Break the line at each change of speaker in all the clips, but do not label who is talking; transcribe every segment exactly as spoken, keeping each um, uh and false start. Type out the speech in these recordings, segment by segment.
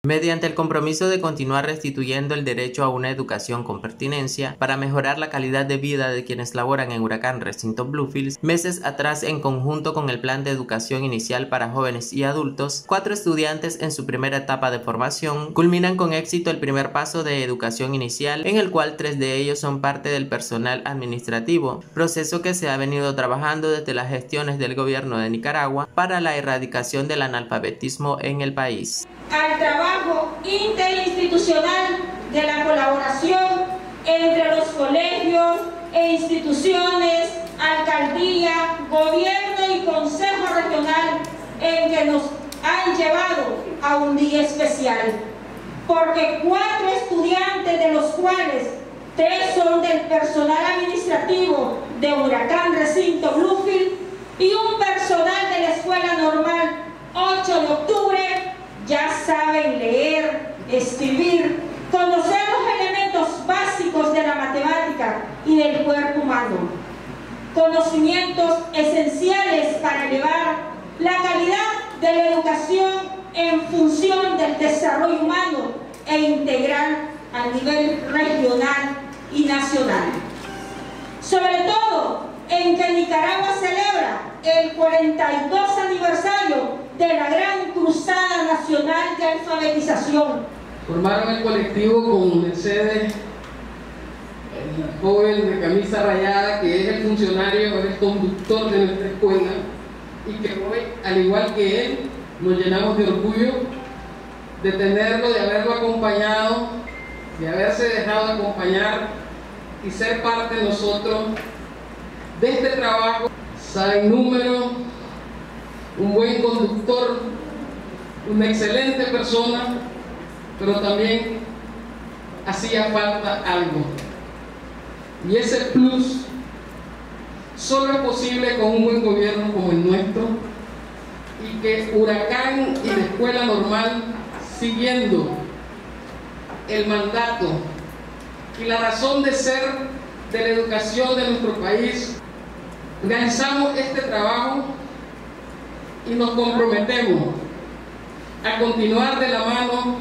Mediante el compromiso de continuar restituyendo el derecho a una educación con pertinencia para mejorar la calidad de vida de quienes laboran en Huracán Recinto Bluefields, meses atrás, en conjunto con el Plan de Educación Inicial para Jóvenes y Adultos, cuatro estudiantes en su primera etapa de formación culminan con éxito el primer paso de educación inicial, en el cual tres de ellos son parte del personal administrativo, proceso que se ha venido trabajando desde las gestiones del gobierno de Nicaragua para la erradicación del analfabetismo en el país.
Al trabajo interinstitucional de la colaboración entre los colegios e instituciones, alcaldía, gobierno y consejo regional, en que nos han llevado a un día especial, porque cuatro estudiantes, de los cuales tres son del personal administrativo de Huracán Recinto Bluefields y un personal de la Escuela Normal ocho de octubre, ya saben leer, escribir, conocer los elementos básicos de la matemática y del cuerpo humano, conocimientos esenciales para elevar la calidad de la educación en función del desarrollo humano e integral a nivel regional y nacional. Sobre todo en que Nicaragua celebra el cuarenta y dos aniversario de la gran cruzada nacional de alfabetización.
Formaron el colectivo con Mercedes, el joven de camisa rayada, que es el funcionario, el conductor de nuestra escuela, y que hoy, al igual que él, nos llenamos de orgullo de tenerlo, de haberlo acompañado, de haberse dejado acompañar y ser parte de nosotros de este trabajo. Saben número, un buen conductor, una excelente persona, pero también hacía falta algo. Y ese plus solo es posible con un buen gobierno como el nuestro, y que Huracán y la Escuela Normal, siguiendo el mandato y la razón de ser de la educación de nuestro país, realizamos este trabajo y nos comprometemos a continuar de la mano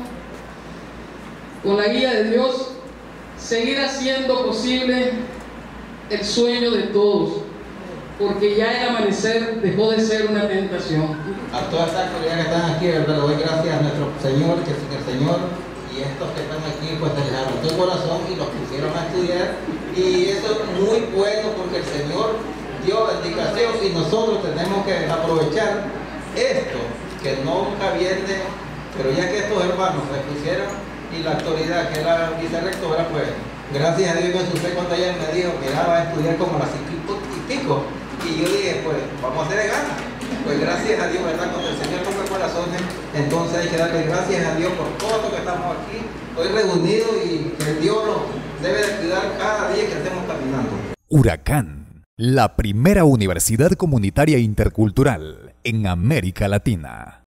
con la guía de Dios, seguir haciendo posible el sueño de todos, porque ya el amanecer dejó de ser una tentación.
A todas estas colegas que están aquí, ¿verdad? Le doy gracias a nuestro Señor, que sin el Señor y estos que están aquí, pues les levantó el corazón y los pusieron a estudiar, y eso es muy bueno porque el Señor dio la indicación y nosotros tenemos que aprovechar esto, que nunca viene, pero ya que estos hermanos se pusieron y la autoridad, que es la vicerrectora, pues gracias a Dios me asusté cuando ella me dijo que ya va a estudiar como las cinco y pico, y yo dije, pues vamos a hacer ganas. Pues gracias a Dios, ¿verdad? Cuando el Señor toca corazones, entonces hay que darle gracias a Dios por todo lo que estamos aquí hoy reunidos, y que Dios nos debe de cuidar cada día que estemos caminando.
Huracán, la primera universidad comunitaria intercultural en América Latina.